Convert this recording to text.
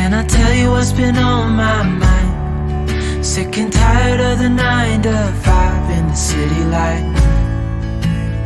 Can I tell you what's been on my mind? Sick and tired of the 9 to 5 in the city light.